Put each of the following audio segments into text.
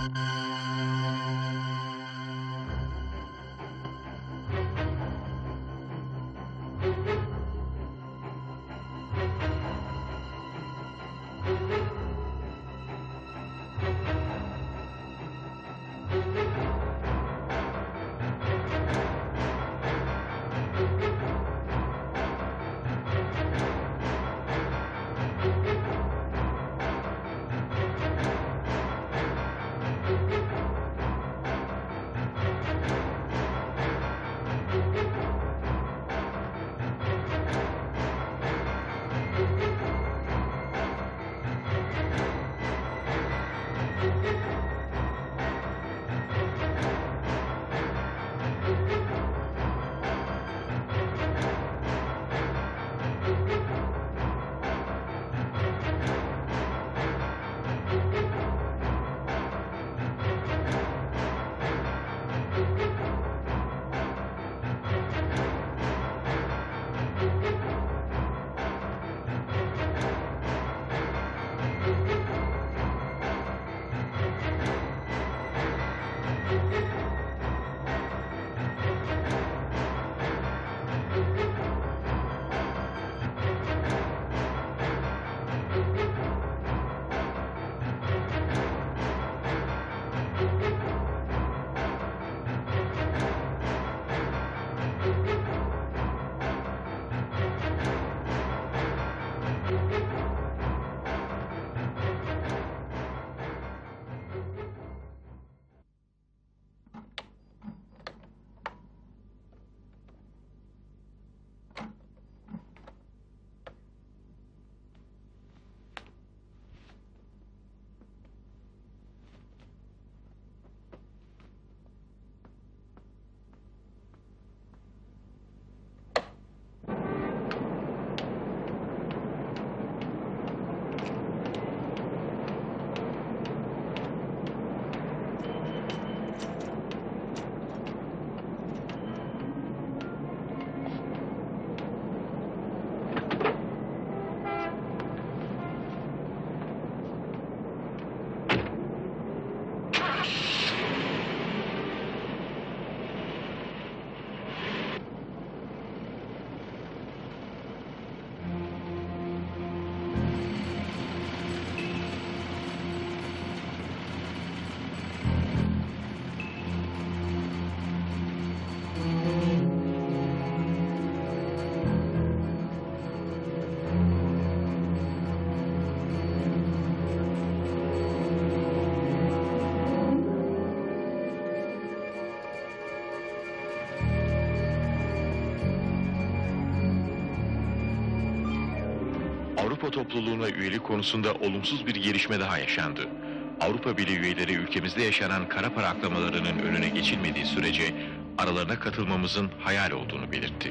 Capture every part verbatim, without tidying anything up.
Avrupa topluluğuna üyelik konusunda olumsuz bir gelişme daha yaşandı. Avrupa Birliği üyeleri ülkemizde yaşanan kara para aklamalarının önüne geçilmediği sürece aralarına katılmamızın hayal olduğunu belirtti.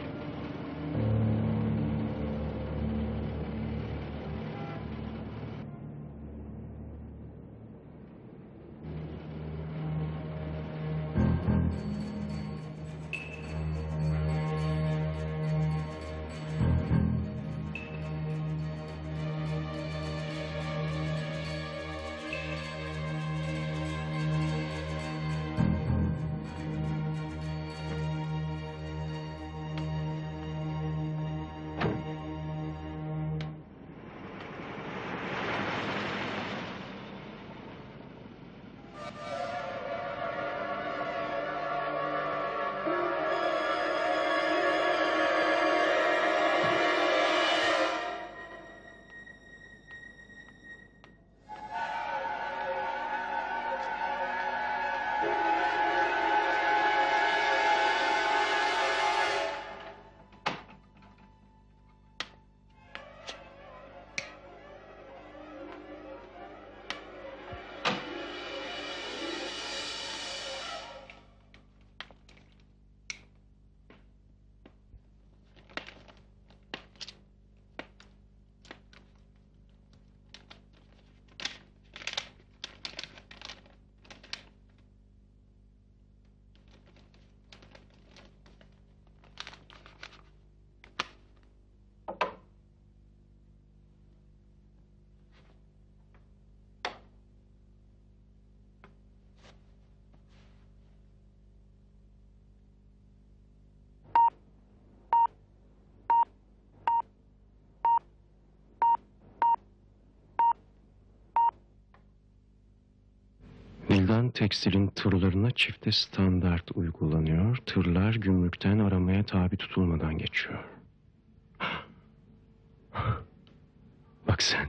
Alman tekstilin tırlarına çifte standart uygulanıyor. Tırlar gümrükten aramaya tabi tutulmadan geçiyor. Bak sen.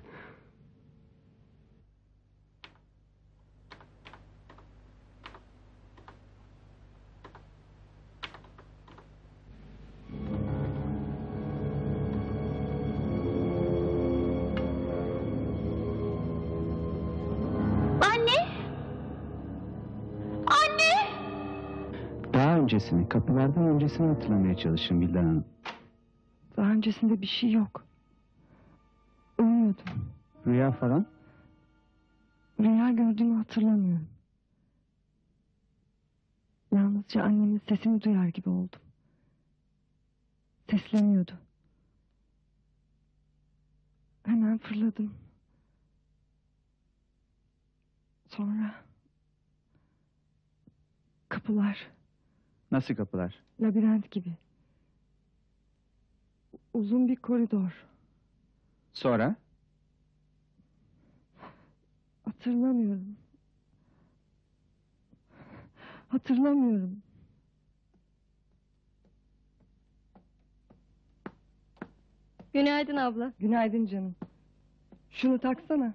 Daha öncesini, kapılardan öncesini hatırlamaya çalışın Vildan Hanım. Daha öncesinde bir şey yok. Uyuyordum. Rüya falan? Rüya gördüğümü hatırlamıyorum. Yalnızca annemin sesini duyar gibi oldum. Sesleniyordu. Hemen fırladım. Sonra... Kapılar, Nasıl kapılar? labirent gibi. Uzun bir koridor. Sonra? Hatırlamıyorum. Hatırlamıyorum. Günaydın abla. Günaydın canım. Şunu taksana.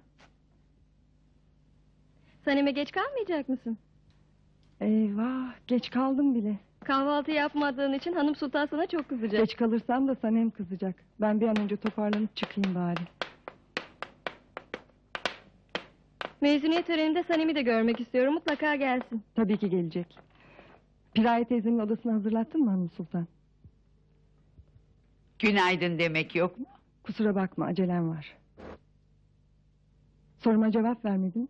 Sanem'e geç kalmayacak mısın? Eyvah, geç kaldım bile. Kahvaltı yapmadığın için hanım sultan sana çok kızacak. Geç kalırsam da Sanem kızacak. Ben bir an önce toparlanıp çıkayım bari. Mezuniyet töreninde Sanem'i de görmek istiyorum. Mutlaka gelsin. Tabii ki gelecek. Piraye teyzemin odasını hazırlattın mı hanım sultan? Günaydın demek yok mu? Kusura bakma, acelem var. Soruma cevap vermedin.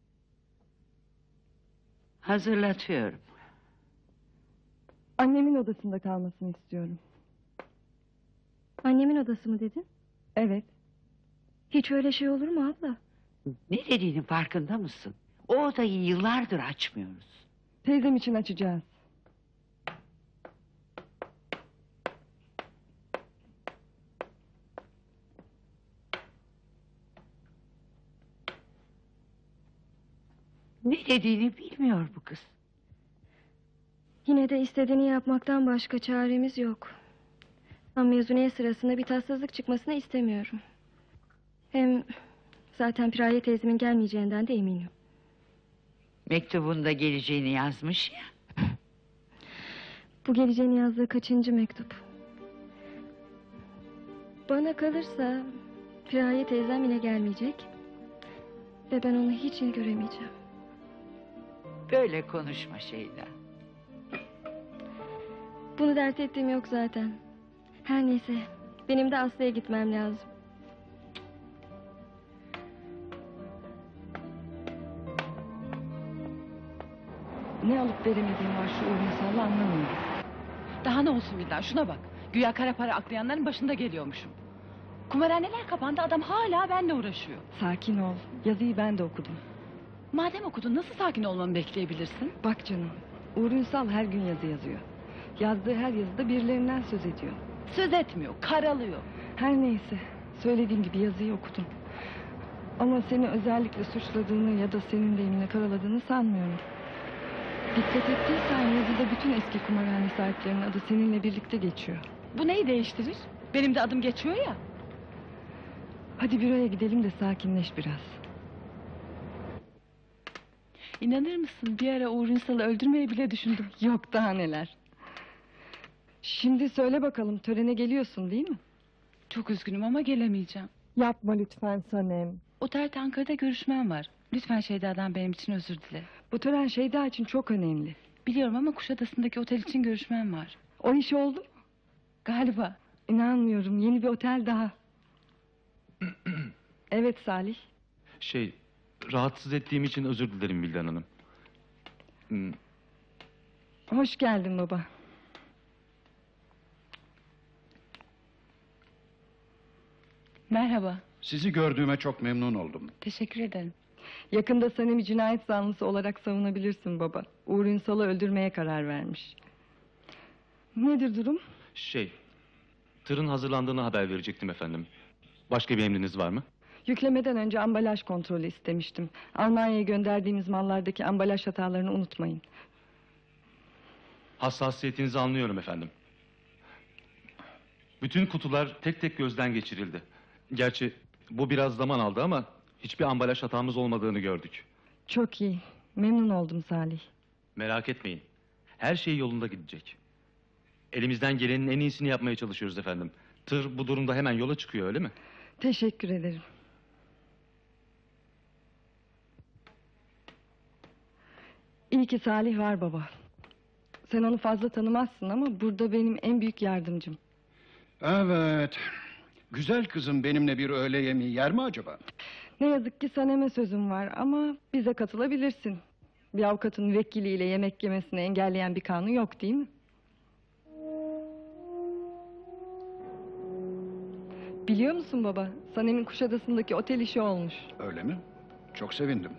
Hazırlatıyorum. Annemin odasında kalmasını istiyorum. Annemin odası mı dedin? Evet. Hiç öyle şey olur mu abla? Ne dediğinin farkında mısın? O odayı yıllardır açmıyoruz. Teyzem için açacağız. Ne dediğini bilmiyor bu kız. Yine de istediğini yapmaktan başka çaremiz yok. Ama mezuniyet sırasında bir tatsızlık çıkmasını istemiyorum. Hem zaten Piraye teyzemin gelmeyeceğinden de eminim. Mektubunda geleceğini yazmış ya. Bu geleceğini yazdığı kaçıncı mektup? Bana kalırsa Piraye teyzem yine gelmeyecek. Ve ben onu hiç yine göremeyeceğim. Böyle konuşma Şeyda. Bunu dert ettiğim yok zaten. Her neyse, benim de Aslı'ya gitmem lazım. Ne alıp veremediğim var şu Urnusal'la anlamıyorum. Daha ne olsun Vildan, şuna bak. Güya kara para aklayanların başında geliyormuşum. Kumarhaneler kapandı, adam hala benimle uğraşıyor. Sakin ol, yazıyı ben de okudum. Madem okudun, nasıl sakin olmamı bekleyebilirsin? Bak canım, Uğur Ünsal her gün yazı yazıyor. Yazdığı her yazıda birilerinden söz ediyor. Söz etmiyor, karalıyor. Her neyse, söylediğim gibi yazıyı okudum. Ama seni özellikle suçladığını ya da senin deyiminle karaladığını sanmıyorum. Dikkat ettiysen yazıda bütün eski kumarhane sahiplerinin adı seninle birlikte geçiyor. Bu neyi değiştirir? Benim de adım geçiyor ya. Hadi büroya gidelim de sakinleş biraz. İnanır mısın, bir ara Uğur Ünsal'ı öldürmeyi bile düşündüm. Yok daha neler. Şimdi söyle bakalım, törene geliyorsun değil mi? Çok üzgünüm ama gelemeyeceğim. Yapma lütfen Sanem. Otel Ankara'da görüşmem var. Lütfen Şeyda'dan benim için özür dile. Bu tören Şeyda için çok önemli. Biliyorum ama Kuşadası'ndaki otel için görüşmem var. O iş oldu mu? Galiba. İnanmıyorum, yeni bir otel daha. Evet Salih. Şey, rahatsız ettiğim için özür dilerim Vildan Hanım. Hmm, Hoş geldin baba. Merhaba. Sizi gördüğüme çok memnun oldum. Teşekkür ederim. Yakında Sanem'i cinayet zanlısı olarak savunabilirsin baba. Uğur Ünsal'ı öldürmeye karar vermiş. Nedir durum? Şey, tırın hazırlandığını haber verecektim efendim. Başka bir emriniz var mı? Yüklemeden önce ambalaj kontrolü istemiştim. Almanya'ya gönderdiğimiz mallardaki ambalaj hatalarını unutmayın. Hassasiyetinizi anlıyorum efendim. Bütün kutular tek tek gözden geçirildi. Gerçi bu biraz zaman aldı ama hiçbir ambalaj hatamız olmadığını gördük. Çok iyi. Memnun oldum Salih. Merak etmeyin. Her şey yolunda gidecek. Elimizden gelenin en iyisini yapmaya çalışıyoruz efendim. Tır bu durumda hemen yola çıkıyor, öyle mi? Teşekkür ederim. İyi ki Salih var baba. Sen onu fazla tanımazsın ama burada benim en büyük yardımcım. Evet. Güzel kızım benimle bir öğle yemeği yer mi acaba? Ne yazık ki Sanem'e sözüm var ama bize katılabilirsin. Bir avukatın müvekkiliyle yemek yemesini engelleyen bir kanun yok değil mi? Biliyor musun baba? Sanem'in Kuşadası'ndaki otel işi olmuş. Öyle mi? Çok sevindim.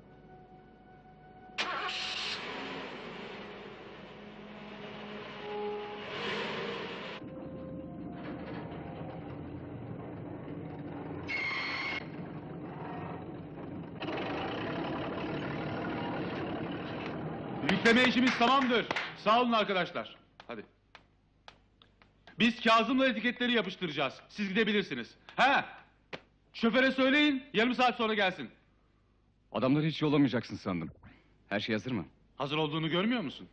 Yükleme işimiz tamamdır. Sağ olun arkadaşlar. Hadi. Biz Kazım'la etiketleri yapıştıracağız. Siz gidebilirsiniz. He? Şoföre söyleyin, yarım saat sonra gelsin. Adamları hiç yollamayacaksın sandım. Her şey hazır mı? Hazır olduğunu görmüyor musun?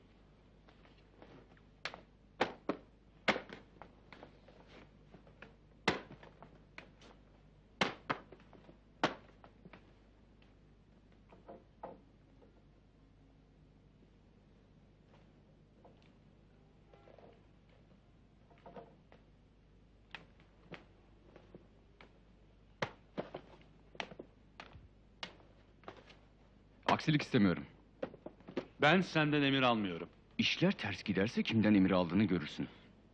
Aksilik istemiyorum. Ben senden emir almıyorum. İşler ters giderse kimden emir aldığını görürsün.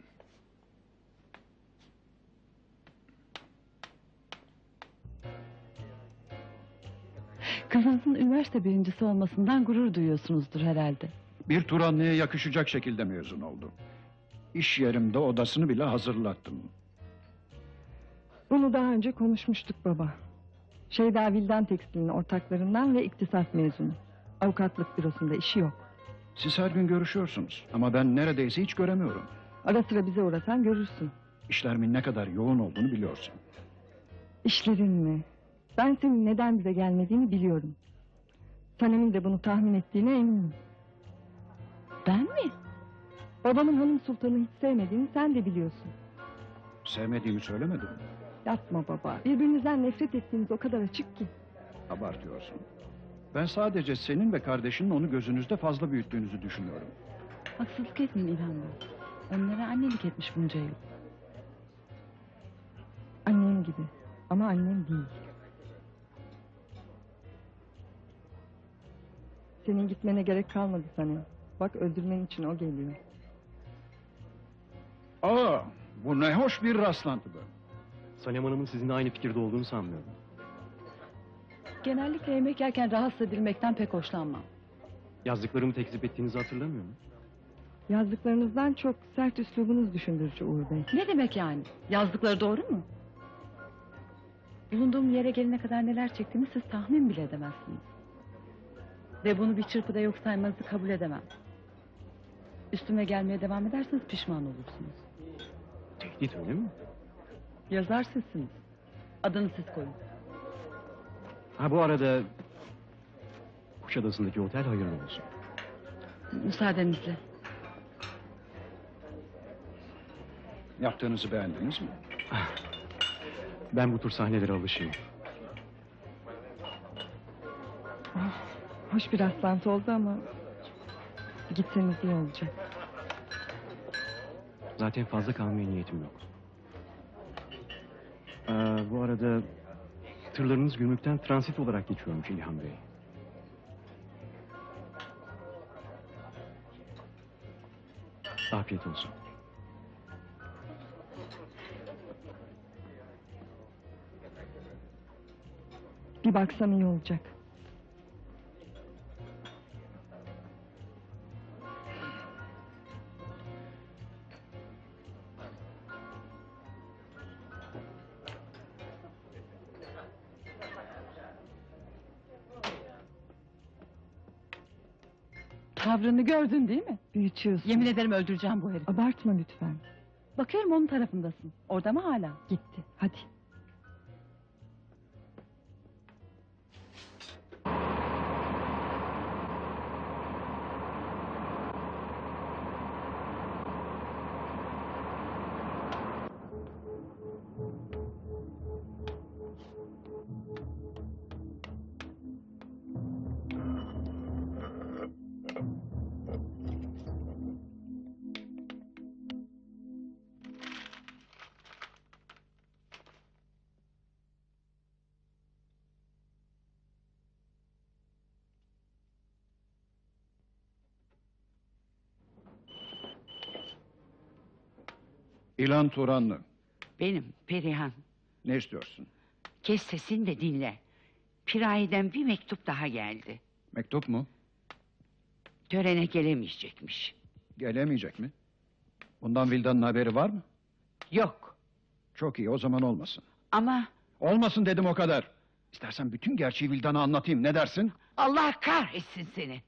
Kızınızın üniversite birincisi olmasından gurur duyuyorsunuzdur herhalde. Bir Turanlı'ya yakışacak şekilde mezun oldu. İş yerimde odasını bile hazırlattım. Bunu daha önce konuşmuştuk baba. Şeyda Vildan Tekstil'in ortaklarından ve iktisat mezunu. Avukatlık bürosunda işi yok. Siz her gün görüşüyorsunuz ama ben neredeyse hiç göremiyorum. Ara sıra bize uğrasan görürsün. İşlerimin ne kadar yoğun olduğunu biliyorsun. İşlerin mi? Ben senin neden bize gelmediğini biliyorum. Sanem'in de bunu tahmin ettiğine eminim. Ben mi? Babamın hanım sultanı hiç sevmediğini sen de biliyorsun. Sevmediğimi söylemedim. Yapma baba. Birbirinizden nefret ettiğiniz o kadar açık ki. Abartıyorsun. Ben sadece senin ve kardeşinin onu gözünüzde fazla büyüttüğünüzü düşünüyorum. Haksızlık etmeyin İlhan Bey. Onlara annelik etmiş bunca yıl. Annem gibi. Ama annem değil. Senin gitmene gerek kalmadı Sanem. Bak öldürmen için o geliyor. Aa, bu ne hoş bir rastlantı bu. Sanem Hanım'ın sizinle aynı fikirde olduğunu sanmıyorum. Genellikle yemek yerken rahatsız edilmekten pek hoşlanmam. Yazdıklarımı tekzip ettiğinizi hatırlamıyor mu? Yazdıklarınızdan çok sert üslubunuz düşündürücü Uğur Bey. Ne demek yani? Yazdıkları doğru mu? Bulunduğum yere gelene kadar neler çektiğimi siz tahmin bile edemezsiniz. Ve bunu bir çırpıda yok saymanızı kabul edemem. Üstüme gelmeye devam ederseniz pişman olursunuz. Tehdit öyle mi? Yazar sizsiniz. Adını siz koyun. Ha bu arada... Kuşadası'ndaki otel hayırlı olsun. Müsaadenizle. Yaptığınızı beğendiniz mi? Ben bu tür sahnelere alışığım. Oh, hoş bir rastlantı oldu ama... Gitseniz iyi olacak. Zaten fazla kalmaya niyetim yok. Aa, bu arada... Tırlarınız gümrükten transit olarak geçiyormuş İlhan Bey. Afiyet olsun. Bir baksam iyi olacak. Tavrını gördün değil mi? Büyütüyorsun. Yemin ederim öldüreceğim bu herifi. Abartma lütfen. Bakıyorum onun tarafındasın. Orada mı hala? Gitti. Hadi. İlan Turanlı. Benim Perihan. Ne istiyorsun? Kes sesini de dinle. Piraye'den bir mektup daha geldi. Mektup mu? Törene gelemeyecekmiş. Gelemeyecek mi? Bundan Vildan'ın haberi var mı? Yok. Çok iyi, o zaman olmasın. Ama Olmasın dedim, o kadar. İstersen bütün gerçeği Vildan'a anlatayım, ne dersin? Allah kahretsin seni.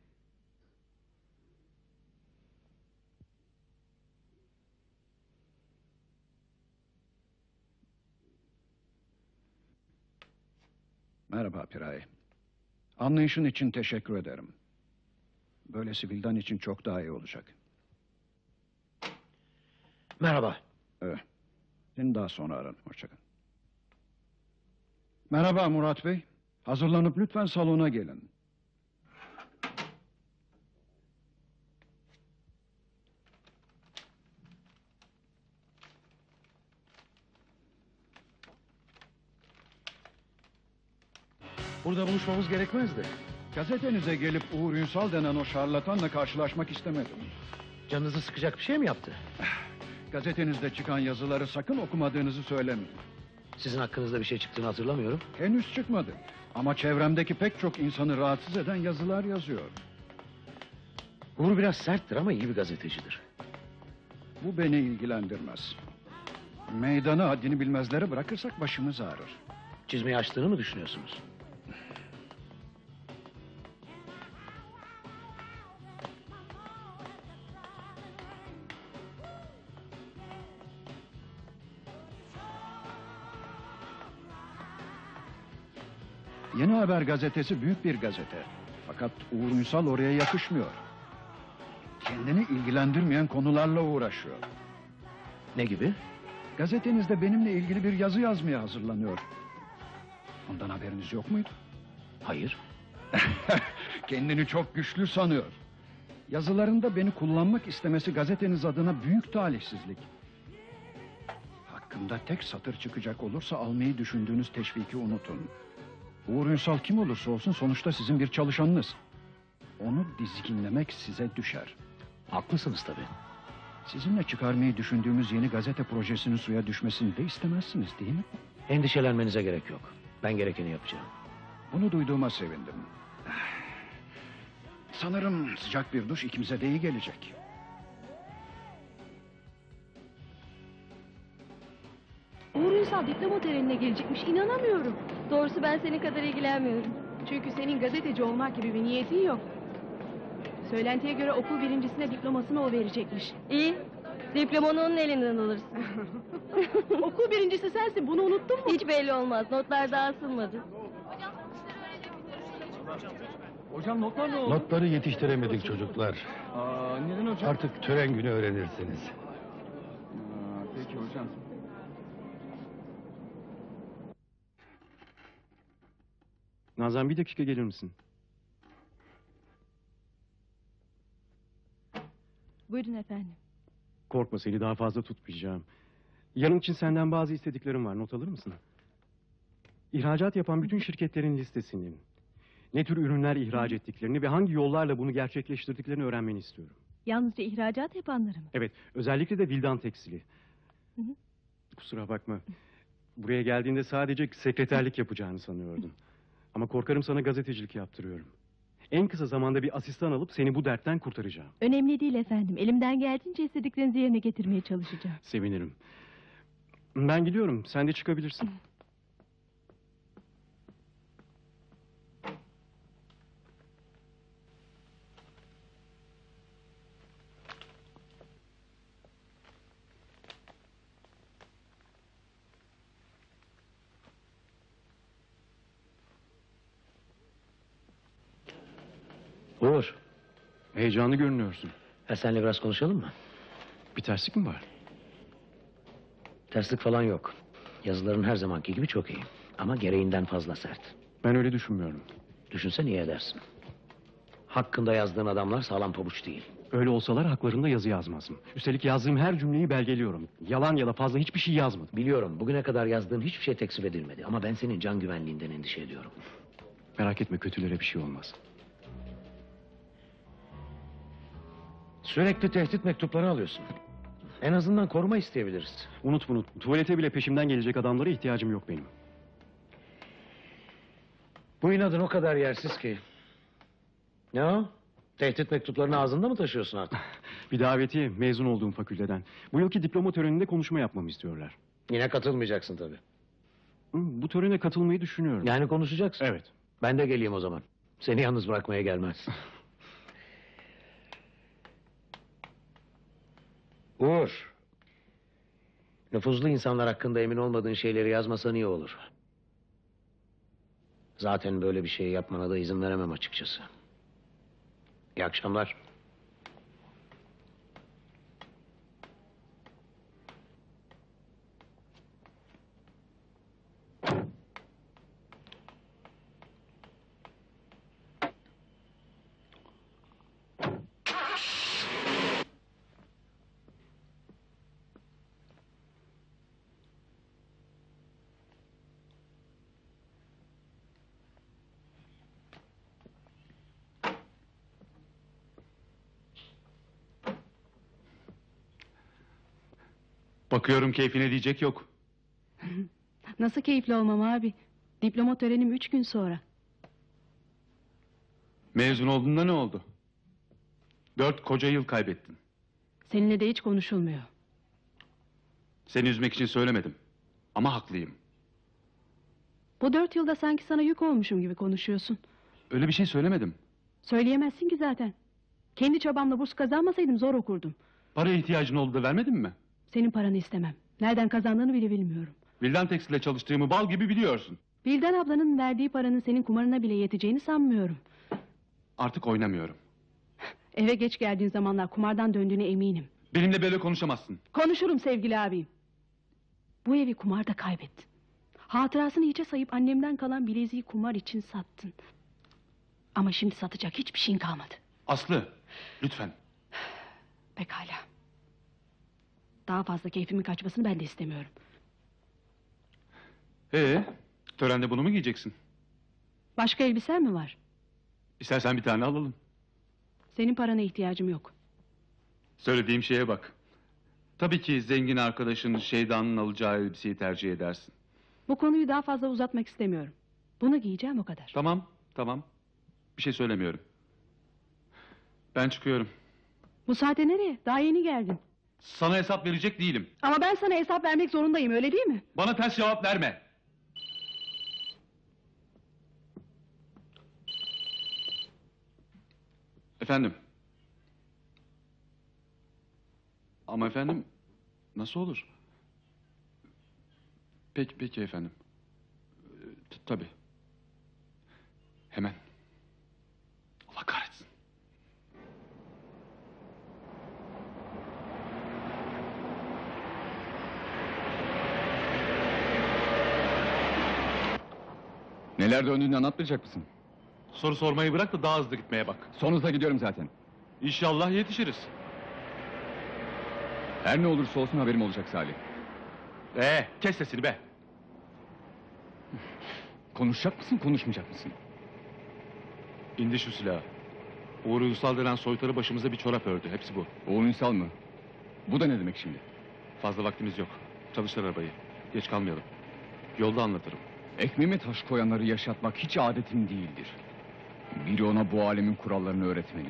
Merhaba Piraye. Anlayışın için teşekkür ederim. Böylesi Vildan için çok daha iyi olacak. Merhaba. Evet. Seni daha sonra ararım. Hoşça kal. Merhaba Murat Bey. Hazırlanıp lütfen salona gelin. Burada buluşmamız gerekmezdi. Gazetenize gelip Uğur Ünsal denen o şarlatanla karşılaşmak istemedim. Canınızı sıkacak bir şey mi yaptı? Gazetenizde çıkan yazıları sakın okumadığınızı söylemeyin. Sizin hakkınızda bir şey çıktığını hatırlamıyorum. Henüz çıkmadı. Ama çevremdeki pek çok insanı rahatsız eden yazılar yazıyor. Uğur biraz serttir ama iyi bir gazetecidir. Bu beni ilgilendirmez. Meydanı haddini bilmezlere bırakırsak başımız ağrır. Çizmeyi açtığını mı düşünüyorsunuz? Yeni Haber gazetesi büyük bir gazete. Fakat Uğur Ünsal oraya yakışmıyor. Kendini ilgilendirmeyen konularla uğraşıyor. Ne gibi? Gazetenizde benimle ilgili bir yazı yazmaya hazırlanıyor. Ondan haberiniz yok muydu? Hayır. Kendini çok güçlü sanıyor. Yazılarında beni kullanmak istemesi gazeteniz adına büyük talihsizlik. Hakkında tek satır çıkacak olursa almayı düşündüğünüz teşviki unutun. Uğur Ünsal kim olursa olsun sonuçta sizin bir çalışanınız. Onu dizginlemek size düşer. Haklısınız tabii. Sizinle çıkarmayı düşündüğümüz yeni gazete projesinin suya düşmesini de istemezsiniz değil mi? Endişelenmenize gerek yok. Ben gerekeni yapacağım. Bunu duyduğuma sevindim. Sanırım sıcak bir duş ikimize de iyi gelecek. Uğur Ünsal diploma törenine gelecekmiş, inanamıyorum. Doğrusu ben senin kadar ilgilenmiyorum. Çünkü senin gazeteci olmak gibi bir niyetin yok. Söylentiye göre okul birincisine diplomasını o verecekmiş. İyi, diplomanı onun elinden alırsın. Okul birincisi sensin, bunu unuttun mu? Hiç belli olmaz, notlar daha asılmadı. Hocam notlar ne oldu? Notları yetiştiremedik çocuklar. Aa, neden hocam? Artık tören günü öğrenirsiniz. Aa, peki hocam. Nazan bir dakika gelir misin? Buyurun efendim. Korkma, seni daha fazla tutmayacağım. Yarın için senden bazı istediklerim var, not alır mısın? İhracat yapan bütün şirketlerin listesini, ne tür ürünler ihraç ettiklerini ve hangi yollarla bunu gerçekleştirdiklerini öğrenmeni istiyorum. Yalnızca ihracat yapanları mı? Evet, özellikle de Vildan Tekstili. Hı hı. Kusura bakma. Buraya geldiğinde sadece sekreterlik yapacağını sanıyordum. Ama korkarım sana gazetecilik yaptırıyorum. En kısa zamanda bir asistan alıp seni bu dertten kurtaracağım. Önemli değil efendim. Elimden geldiğince istediklerinizi yerine getirmeye çalışacağım. Sevinirim. Ben gidiyorum, sen de çıkabilirsin. Uğur, Heyecanlı görünüyorsun. ha seninle biraz konuşalım mı? Bir terslik mi var? Terslik falan yok. Yazıların her zamanki gibi çok iyi. Ama gereğinden fazla sert. Ben öyle düşünmüyorum. Düşünsen iyi edersin. Hakkında yazdığın adamlar sağlam pabuç değil. Öyle olsalar haklarında yazı yazmazdım. Üstelik yazdığım her cümleyi belgeliyorum. Yalan ya da fazla hiçbir şey yazmadım. Biliyorum, bugüne kadar yazdığın hiçbir şey tekzip edilmedi. Ama ben senin can güvenliğinden endişe ediyorum. Merak etme, kötülere bir şey olmaz. Sürekli tehdit mektupları alıyorsun. En azından koruma isteyebiliriz. Unut bunu. Tuvalete bile peşimden gelecek adamlara ihtiyacım yok benim. Bu inadın o kadar yersiz ki. Ne o? Tehdit mektuplarını ağzında mı taşıyorsun artık? Bir davetiye, mezun olduğum fakülteden. Bu yılki diploma töreninde konuşma yapmamı istiyorlar. Yine katılmayacaksın tabii. Hı, Bu törene katılmayı düşünüyorum. Yani konuşacaksın. Evet. Ben de geleyim o zaman. Seni yalnız bırakmaya gelmez. Uğur. Nüfuzlu insanlar hakkında emin olmadığın şeyleri yazmasan iyi olur. Zaten böyle bir şey yapmana da izin veremem açıkçası. İyi akşamlar. Bakıyorum keyfine diyecek yok. Nasıl keyifli olmam abi? Diploma törenim üç gün sonra. Mezun olduğunda ne oldu? Dört koca yıl kaybettin. Seninle de hiç konuşulmuyor. Seni üzmek için söylemedim. Ama haklıyım. Bu dört yılda sanki sana yük olmuşum gibi konuşuyorsun. Öyle bir şey söylemedim. Söyleyemezsin ki zaten. Kendi çabamla burs kazanmasaydım zor okurdum. Paraya ihtiyacın oldu da vermedin mi? Senin paranı istemem. Nereden kazandığını bile bilmiyorum. Vildan Tekstil'le çalıştığımı bal gibi biliyorsun. Bildan ablanın verdiği paranın senin kumarına bile yeteceğini sanmıyorum. Artık oynamıyorum. Eve geç geldiğin zamanlar kumardan döndüğüne eminim. Benimle böyle konuşamazsın. Konuşurum sevgili abim. Bu evi kumarda kaybettin. Hatırasını hiçe sayıp annemden kalan bileziği kumar için sattın. Ama şimdi satacak hiçbir şeyin kalmadı. Aslı, lütfen. Pekala. Daha fazla keyfimin kaçmasını ben de istemiyorum. Ee, törende bunu mu giyeceksin? Başka elbisen mi var? İstersen bir tane alalım. Senin parana ihtiyacım yok. Söylediğim şeye bak. Tabii ki zengin arkadaşın Şeyda'nın alacağı elbiseyi tercih edersin. Bu konuyu daha fazla uzatmak istemiyorum. Bunu giyeceğim o kadar. Tamam, tamam. Bir şey söylemiyorum. Ben çıkıyorum. Bu saate nereye? Daha yeni geldin. Sana hesap verecek değilim. Ama ben sana hesap vermek zorundayım, öyle değil mi? Bana ters cevap verme. Efendim? Ama efendim, nasıl olur? Peki, peki efendim. Ee, t- Tabii. Hemen. Allah kahretsin. Neler döndüğünü anlatmayacak mısın? Soru sormayı bırak da daha hızlı gitmeye bak. Son hızla gidiyorum zaten. İnşallah yetişiriz. Her ne olursa olsun haberim olacak Salih. Ee, kes sesini be. Konuşacak mısın, konuşmayacak mısın? İndir şu silahı. Uğur Uysal denen soytarı başımıza bir çorap ördü. Hepsi bu. Uğur Ünsal mı? Bu da ne demek şimdi? Fazla vaktimiz yok. Çalıştır arabayı. Geç kalmayalım. Yolda anlatırım. Ekmeğime taş koyanları yaşatmak hiç adetim değildir. Biri ona bu alemin kurallarını öğretmeli.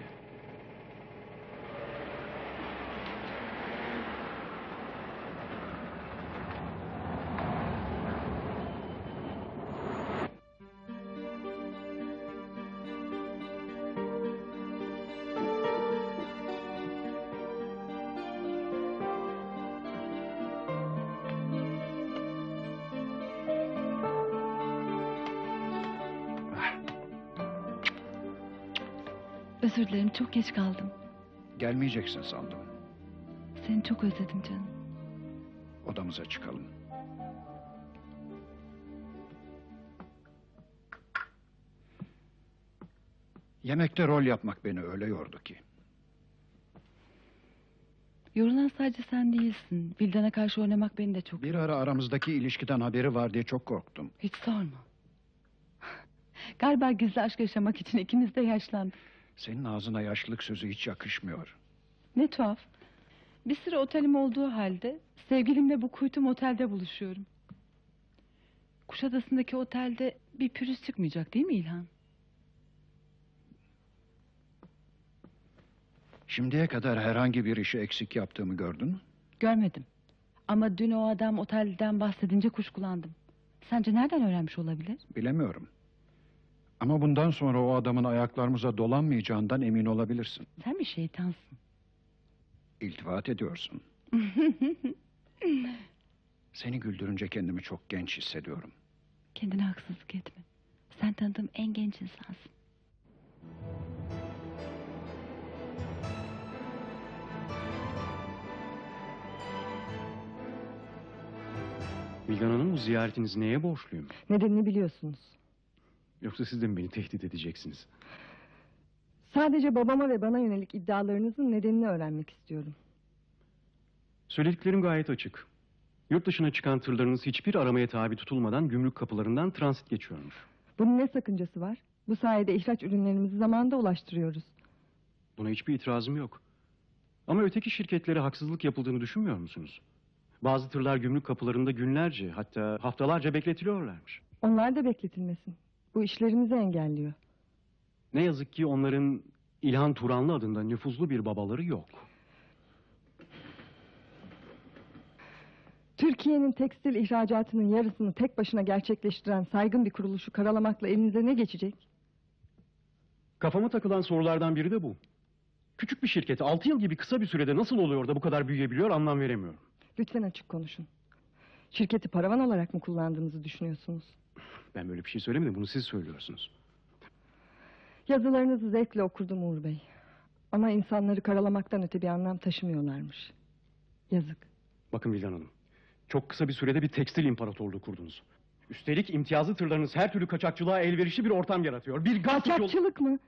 Özür dilerim, çok geç kaldım. Gelmeyeceksin sandım. Seni çok özledim canım. Odamıza çıkalım. Yemekte rol yapmak beni öyle yordu ki. Yorulan sadece sen değilsin. Vildan'a karşı oynamak beni de çok... Bir ara aramızdaki ilişkiden haberi var diye çok korktum. Hiç sorma. Galiba gizli aşk yaşamak için ikimiz de yaşlandık. Senin ağzına yaşlılık sözü hiç yakışmıyor. Ne tuhaf. Bir sıra otelim olduğu halde sevgilimle bu kuytum otelde buluşuyorum. Kuşadası'ndaki otelde bir pürüz çıkmayacak değil mi İlhan? Şimdiye kadar herhangi bir işi eksik yaptığımı gördün mü? Görmedim. Ama dün o adam otelden bahsedince kuşkulandım. Sence nereden öğrenmiş olabilir? Bilemiyorum. Ama bundan sonra o adamın ayaklarımıza dolanmayacağından emin olabilirsin. Sen bir şeytansın. İltifat ediyorsun. Seni güldürünce kendimi çok genç hissediyorum. Kendine haksızlık etme. Sen tanıdığım en genç insansın. Vildan Hanım, bu ziyaretinizi neye borçluyum? Nedenini biliyorsunuz. Yoksa siz de mi beni tehdit edeceksiniz? Sadece babama ve bana yönelik iddialarınızın nedenini öğrenmek istiyorum. Söylediklerim gayet açık. Yurt dışına çıkan tırlarınız hiçbir aramaya tabi tutulmadan gümrük kapılarından transit geçiyormuş. Bunun ne sakıncası var? Bu sayede ihraç ürünlerimizi zamanında ulaştırıyoruz. Buna hiçbir itirazım yok. Ama öteki şirketlere haksızlık yapıldığını düşünmüyor musunuz? Bazı tırlar gümrük kapılarında günlerce, hatta haftalarca bekletiliyorlarmış. Onlar da bekletilmesin. Bu işlerimizi engelliyor. Ne yazık ki onların İlhan Turanlı adında nüfuzlu bir babaları yok. Türkiye'nin tekstil ihracatının yarısını tek başına gerçekleştiren saygın bir kuruluşu karalamakla elinize ne geçecek? Kafama takılan sorulardan biri de bu. Küçük bir şirket altı yıl gibi kısa bir sürede nasıl oluyor da bu kadar büyüyebiliyor, anlam veremiyorum. Lütfen açık konuşun. Şirketi paravan olarak mı kullandığınızı düşünüyorsunuz? Ben böyle bir şey söylemedim, bunu siz söylüyorsunuz. Yazılarınızı zevkle okurdum Uğur Bey. Ama insanları karalamaktan öte bir anlam taşımıyorlarmış. Yazık. Bakın Vildan Hanım, çok kısa bir sürede bir tekstil imparatorluğu kurdunuz. Üstelik imtiyazlı tırlarınız her türlü kaçakçılığa elverişli bir ortam yaratıyor. Bir gaz yol... Kaçakçılık mı?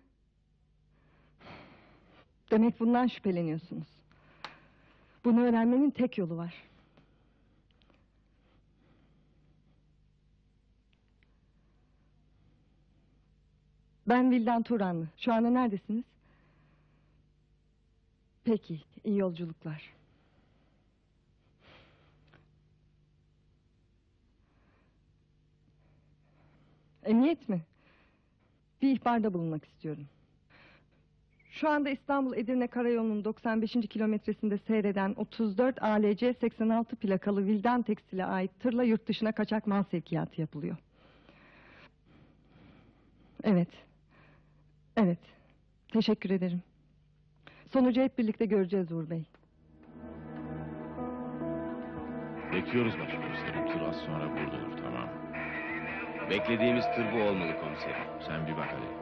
Demek bundan şüpheleniyorsunuz. Bunu öğrenmenin tek yolu var. Ben Vildan Turanlı. Şu anda neredesiniz? Peki, iyi yolculuklar. Emniyet mi? Bir ihbarda bulunmak istiyorum. Şu anda İstanbul Edirne Karayolu'nun doksan beşinci kilometresinde seyreden otuz dört A L C seksen altı plakalı Vildan Tekstil'e ait tırla yurt dışına kaçak mal sevkiyatı yapılıyor. Evet. Evet. Teşekkür ederim. Sonucu hep birlikte göreceğiz Uğur Bey. Bekliyoruz başkomiserim. Tır az sonra buradadır, tamam. Beklediğimiz tır bu olmalı komiserim. Sen bir bak hadi.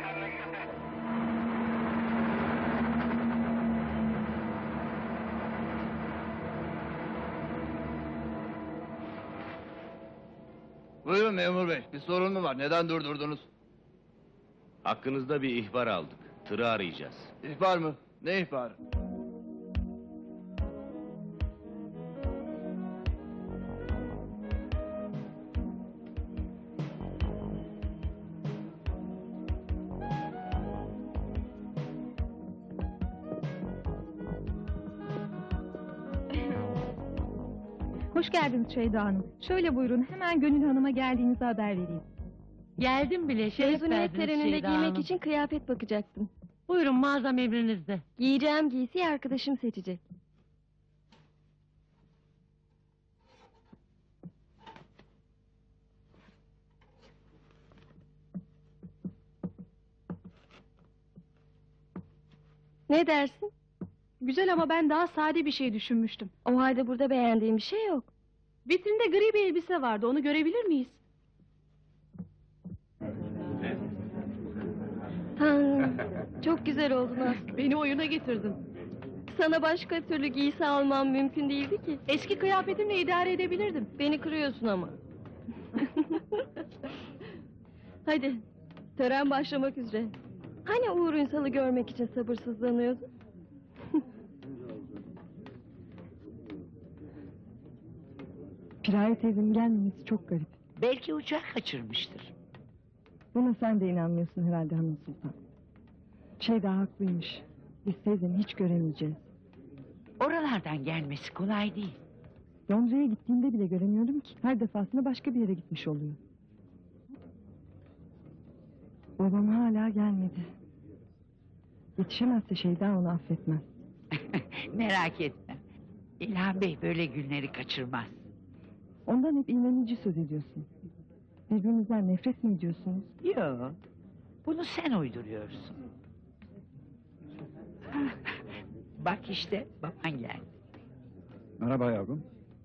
Buyurun memur bey. Bir sorun mu var? Neden durdurdunuz? Hakkınızda bir ihbar aldık. Tırı arayacağız. İhbar mı? Ne ihbarı? Hoş geldiniz Şeyda Hanım. Şöyle buyurun, hemen Gönül Hanım'a geldiğinizi haber vereyim. Geldim bile, şeref Mezuniyet verdiniz töreninde Şeyda giymek Hanım. için kıyafet bakacaktım. Buyurun, mağazam emrinizde. Giyeceğim giysiyi arkadaşım seçecek. Ne dersin? Güzel ama ben daha sade bir şey düşünmüştüm. O halde burada beğendiğim bir şey yok. Vitrinde gri bir elbise vardı, onu görebilir miyiz? Tanrım, çok Çok güzel oldun Aslı. Beni oyuna getirdin. Sana başka türlü giysi almam mümkün değildi ki. Eski kıyafetimle idare edebilirdim. Beni kırıyorsun ama. Hadi, tören başlamak üzere. Hani Uğur Ünsal'ı görmek için sabırsızlanıyordun? Piraye teyzemin gelmemesi çok garip. Belki uçak kaçırmıştır. Buna sen de inanmıyorsun herhalde Hanım Sultan. Şey daha haklıymış. Biz teyzemi hiç göremeyeceğiz. Oralardan gelmesi kolay değil. Londra'ya gittiğimde bile göremiyorum ki. Her defasında başka bir yere gitmiş oluyor. Babam hala gelmedi. Yetişemezse Şeyda onu affetmez. Merak etme. İlhan Bey böyle günleri kaçırmaz. Ondan hep iğnenici söz ediyorsun. Birbirinizden nefret mi ediyorsunuz? Yok. Bunu sen uyduruyorsun. Bak işte baban geldi. Merhaba yavrum.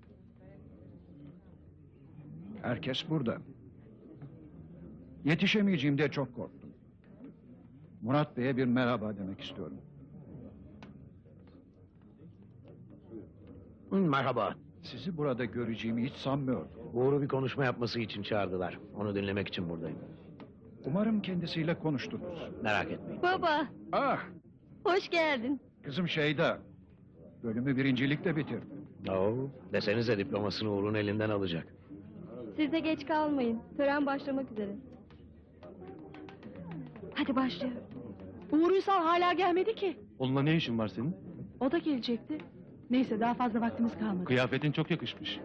Herkes burada. Yetişemeyeceğim diye çok korktum. Murat Bey'e bir merhaba demek istiyorum. Merhaba. Sizi burada göreceğimi hiç sanmıyordum. Uğur'u bir konuşma yapması için çağırdılar. Onu dinlemek için buradayım. Umarım kendisiyle konuştunuz. Merak etmeyin. Baba, Ah, hoş geldin. kızım Şeyda. Bölümü birincilikle bitirdi. Oo, desenize diplomasını Uğur'un elinden alacak. Siz de geç kalmayın. Tören başlamak üzere. Hadi başlayalım. Uğur Ünsal hala gelmedi ki. Onunla ne işin var senin? O da gelecekti. Neyse daha fazla vaktimiz kalmadı. Kıyafetin çok yakışmış.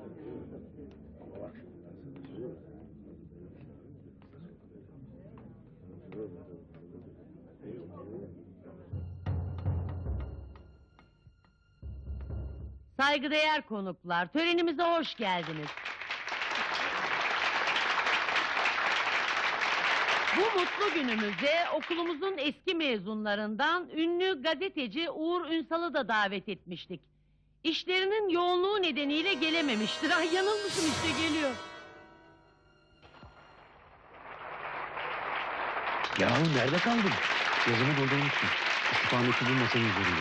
Saygıdeğer konuklar, törenimize hoş geldiniz. Bu mutlu günümüzde okulumuzun eski mezunlarından ünlü gazeteci Uğur Ünsal'ı da davet etmiştik. İşlerinin yoğunluğu nedeniyle gelememiştir. Ay yanılmışım işte geliyor. Yahu nerede kaldın? Yazımı burada unuttum. Kütüphane bu masanın üzerinde.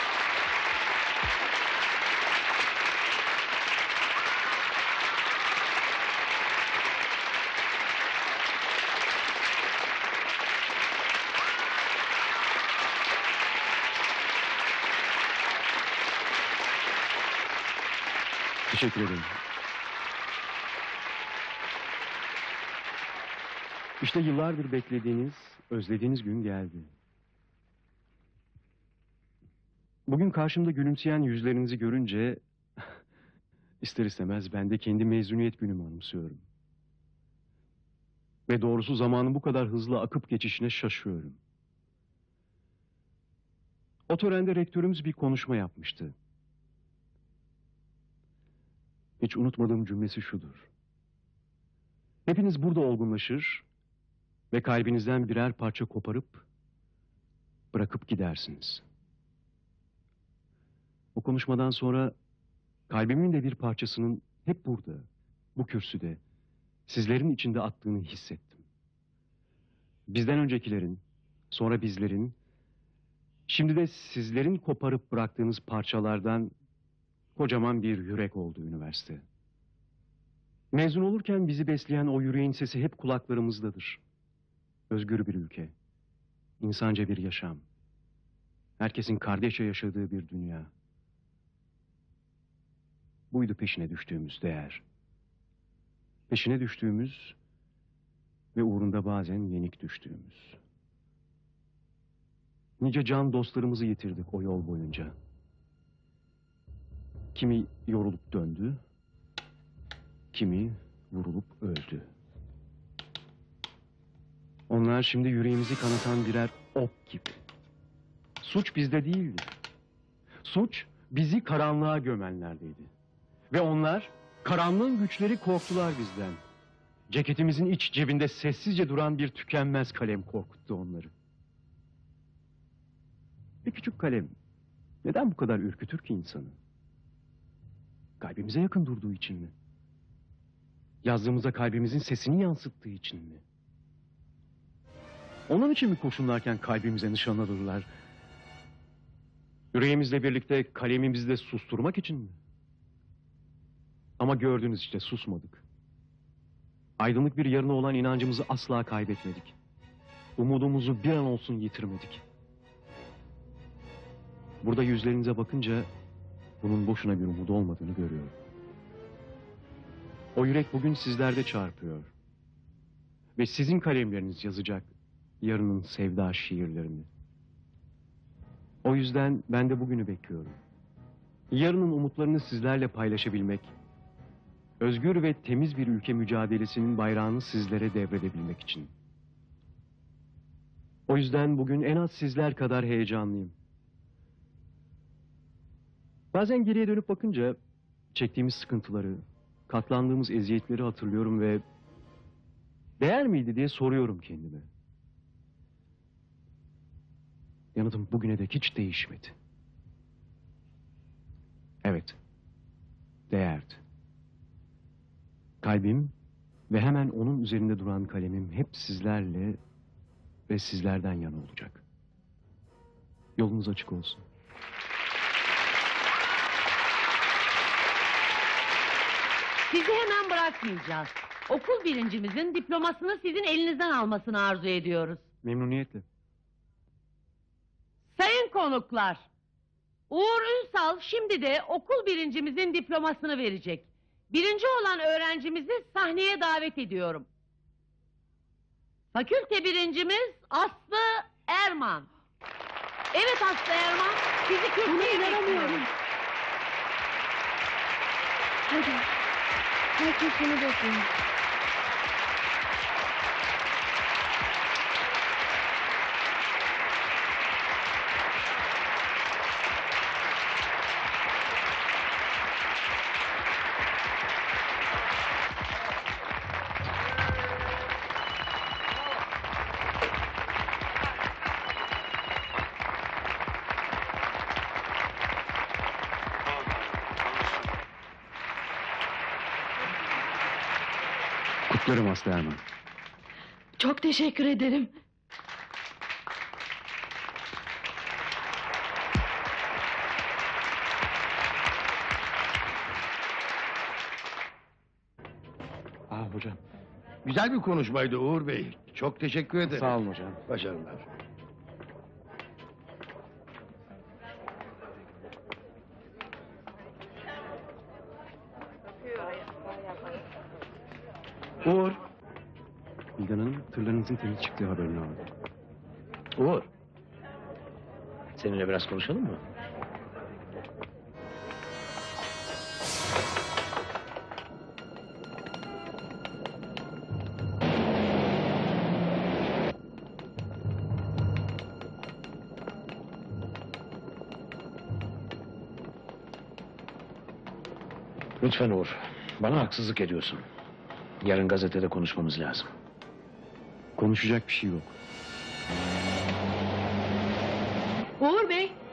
Teşekkür ederim. İşte yıllardır beklediğiniz, özlediğiniz gün geldi. Bugün karşımda gülümseyen yüzlerinizi görünce ister istemez ben de kendi mezuniyet günümü anımsıyorum. Ve doğrusu zamanın bu kadar hızlı akıp geçişine şaşıyorum. O törende rektörümüz bir konuşma yapmıştı. Hiç unutmadığım cümlesi şudur. Hepiniz burada olgunlaşır ve kalbinizden birer parça koparıp bırakıp gidersiniz. O konuşmadan sonra kalbimin de bir parçasının hep burada, bu kürsüde, sizlerin içinde attığını hissettim. Bizden öncekilerin, sonra bizlerin, şimdi de sizlerin koparıp bıraktığınız parçalardan kocaman bir yürek oldu üniversite. Mezun olurken bizi besleyen o yüreğin sesi hep kulaklarımızdadır. Özgür bir ülke, insanca bir yaşam, herkesin kardeşçe yaşadığı bir dünya. Buydu peşine düştüğümüz değer. Peşine düştüğümüz ve uğrunda bazen yenik düştüğümüz. Nice can dostlarımızı yitirdik o yol boyunca. Kimi yorulup döndü, kimi vurulup öldü. Onlar şimdi yüreğimizi kanatan birer ok gibi. Suç bizde değildi. Suç bizi karanlığa gömenlerdeydi. Ve onlar karanlığın güçleri korktular bizden. Ceketimizin iç cebinde sessizce duran bir tükenmez kalem korkuttu onları. Bir küçük kalem neden bu kadar ürkütür ki insanı? Kalbimize yakın durduğu için mi? Yazdığımızda kalbimizin sesini yansıttığı için mi? Onun için mi kurşunlarken kalbimize nişan alırlar? Yüreğimizle birlikte kalemimizi de susturmak için mi? Ama gördünüz işte, susmadık. Aydınlık bir yarına olan inancımızı asla kaybetmedik. Umudumuzu bir an olsun yitirmedik. Burada yüzlerinize bakınca bunun boşuna bir umut olmadığını görüyorum. O yürek bugün sizlerde çarpıyor. Ve sizin kalemleriniz yazacak yarının sevda şiirlerini. O yüzden ben de bugünü bekliyorum. Yarının umutlarını sizlerle paylaşabilmek, özgür ve temiz bir ülke mücadelesinin bayrağını sizlere devredebilmek için. O yüzden bugün en az sizler kadar heyecanlıyım. Bazen geriye dönüp bakınca çektiğimiz sıkıntıları, katlandığımız eziyetleri hatırlıyorum ve değer miydi diye soruyorum kendime. Yanıtım bugüne dek hiç değişmedi. Evet, değerdi. Kalbim ve hemen onun üzerinde duran kalemim hep sizlerle ve sizlerden yana olacak. Yolunuz açık olsun. Sizi hemen bırakmayacağız. Okul birincimizin diplomasını sizin elinizden almasını arzu ediyoruz. Memnuniyetle. Sayın konuklar, Uğur Ünsal şimdi de okul birincimizin diplomasını verecek. Birinci olan öğrencimizi sahneye davet ediyorum. Fakülte birincimiz Aslı Erman. Evet Aslı Erman, sizi kürsüye bekliyorum. Hadi. Herkes seni bekliyor. Kutlarım Aslı Erman. Çok teşekkür ederim. Ah hocam. Güzel bir konuşmaydı Uğur Bey. Çok teşekkür ederim. Sağ olun hocam. Başarılar. Uğur. Bildan Hanım, tırlarınızın temiz çıktığı haberini aldı. Uğur. Seninle biraz konuşalım mı? Lütfen Uğur. Bana haksızlık ediyorsun. Yarın gazetede konuşmamız lazım. Konuşacak bir şey yok. Uğur Bey,